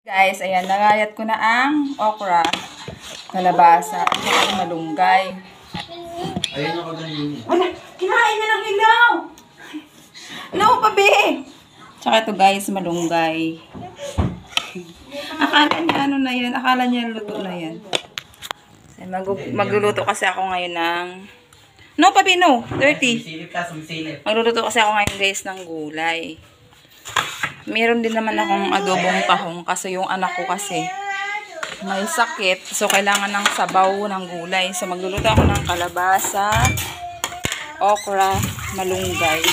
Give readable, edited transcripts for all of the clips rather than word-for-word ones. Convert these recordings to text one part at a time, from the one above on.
Guys, ayan, nagayat ko na ang okra, kalabasa, at saka malunggay. Ayun ako ganyan. Wala, kinain na ng ilaw! No, pabi! Tsaka ito guys, malunggay. Akala niya ano na yan, akala niya luto na yan. Magluluto kasi ako ngayon ng... No, pabi, no! Dirty! Magluluto kasi ako ngayon guys ng gulay. Meron din naman akong adobong tahong kasi yung anak ko kasi may sakit. So, kailangan ng sabaw ng gulay. So, magluluto ako ng kalabasa, okra, malunggay.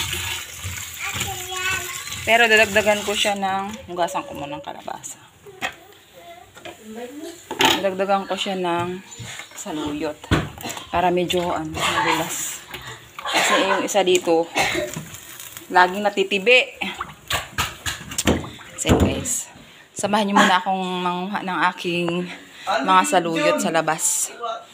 Pero dadagdagan ko siya ng, hugasan ko muna ng kalabasa. Dadagdagan ko siya ng saluyot. Para medyo, madulas. Kasi yung isa dito, laging natitibi. So guys, samahan niyo muna akong manguha ng aking mga saluyot sa labas.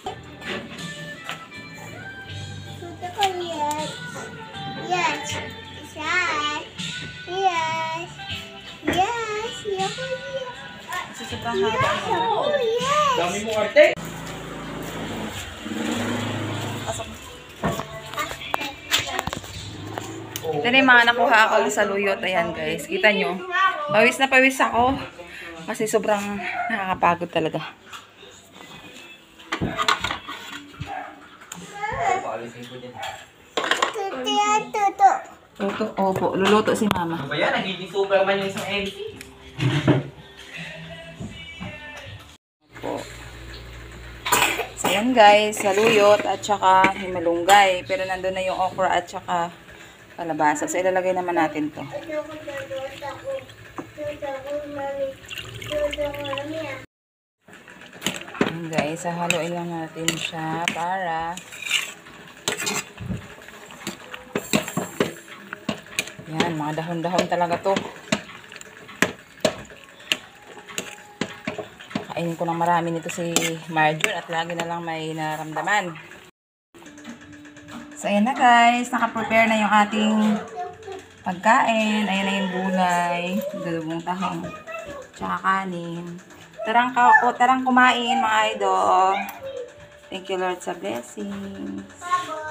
Dami mo arte. Ito na yung mga nakuha ako ng saluyot. Ayan guys, kita nyo. Pawis na pawis ako. Kasi sobrang nakakapagod talaga. Luto, opo. Luluto si mama. Ano ba yan? Nagiging Superman yung isang MC. Opo. So ayan guys, saluyot at saka malunggay. Pero nandun na yung okra at saka kalabasa. So ilalagay naman natin to. Ayan guys, hahaluin lang natin siya para yan, mga dahon-dahon talaga to. Kainin ko ng marami nito si Marjorie at lagi na lang may naramdaman. So ayan na guys, naka-prepare na yung ating pagkain. Ayan na yung gulay, dalawang tahong, tsaka kanin. Tarang kumain mga idol. Thank you Lord sa blessings.